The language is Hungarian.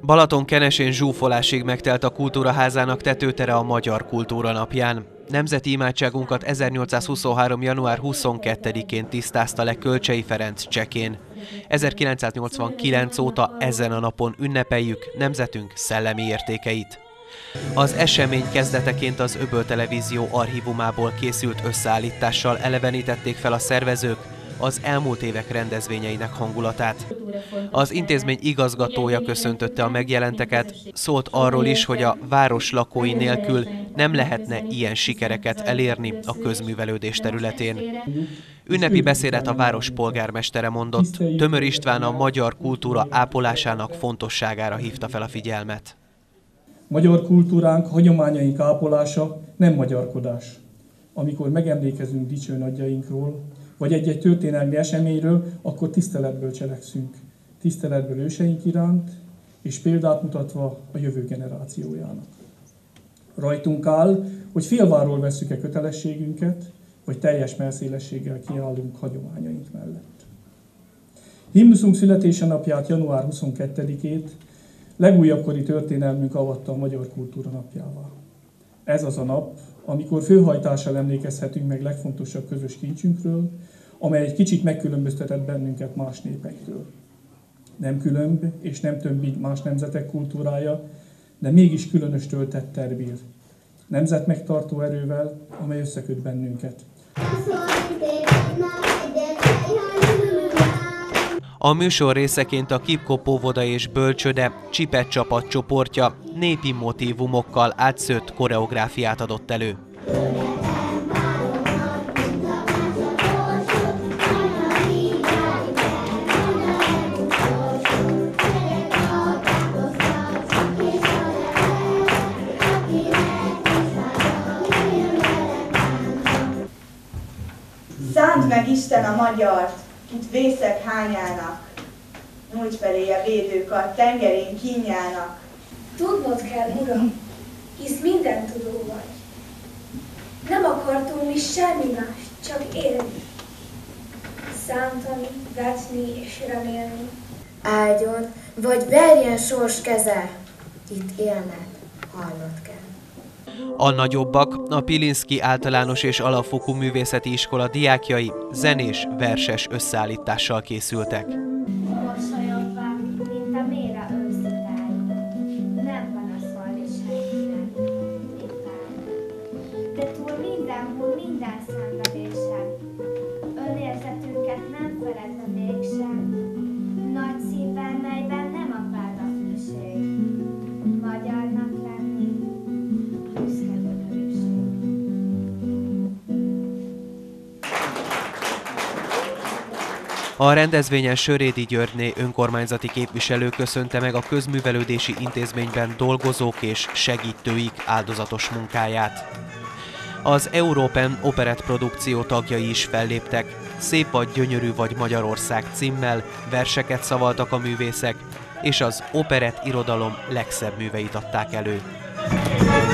Balatonkenesén zsúfolásig megtelt a Kultúraházának tetőtere a Magyar Kultúra Napján. Nemzeti imádságunkat 1823. január 22-én tisztázta le Kölcsey Ferenc csekén. 1989 óta ezen a napon ünnepeljük nemzetünk szellemi értékeit. Az esemény kezdeteként az Öböl Televízió archívumából készült összeállítással elevenítették fel a szervezők az elmúlt évek rendezvényeinek hangulatát. Az intézmény igazgatója köszöntötte a megjelenteket, szólt arról is, hogy a város lakói nélkül nem lehetne ilyen sikereket elérni a közművelődés területén. Ünnepi beszédet a város polgármestere mondott, Tömör István a magyar kultúra ápolásának fontosságára hívta fel a figyelmet. Magyar kultúránk, hagyományaink ápolása nem magyarkodás. Amikor megemlékezünk dicső nagyjainkról, vagy egy-egy történelmi eseményről, akkor tiszteletből cselekszünk. Tiszteletből őseink iránt, és példát mutatva a jövő generációjának. Rajtunk áll, hogy félváról vesszük-e kötelességünket, vagy teljes mellszélességgel kiállunk hagyományaink mellett. Himnuszunk születése napját, január 22-ét legújabb kori történelmünk avatta a Magyar Kultúra Napjává. Ez az a nap, amikor főhajtással emlékezhetünk meg legfontosabb közös kincsünkről, amely egy kicsit megkülönböztetett bennünket más népektől. Nem különb és nem több más nemzetek kultúrája, de mégis különös töltettel bír. Nemzetmegtartó erővel, amely összeköt bennünket. A műsor részeként a Kipkop óvoda és bölcsőde Csipet csapat csoportja népi motívumokkal átszőtt koreográfiát adott elő. Szánd meg Isten a magyart, itt vészek hányának, nyújts felé a védőkart tengerén kínjának. Tudnod kell, Uram, hisz minden tudó vagy. Nem akartunk mi semmi más, csak élni. Szántani, vetni és remélni. Áldjon, vagy verjen sors keze, itt élned, hallnod kell. A nagyobbak, a Pilinszky Általános és Alapfokú Művészeti Iskola diákjai zenés, verses összeállítással készültek. Mosolyogva, mint a méra őszitáj, nem panaszol és senkinek, mint vár. De túl mindenhol, minden szenvedésen, önérzetünket nem feledve mégsem, nagy szívben, melyben nem akad a fűség, magyarnak lenni, büszke bölőség. A rendezvényen Sörédi Györgyné önkormányzati képviselő köszönte meg a közművelődési intézményben dolgozók és segítőik áldozatos munkáját. Az Europen operett produkció tagjai is felléptek, Szép vagy gyönyörű vagy Magyarország címmel verseket szavaltak a művészek, és az operett irodalom legszebb műveit adták elő.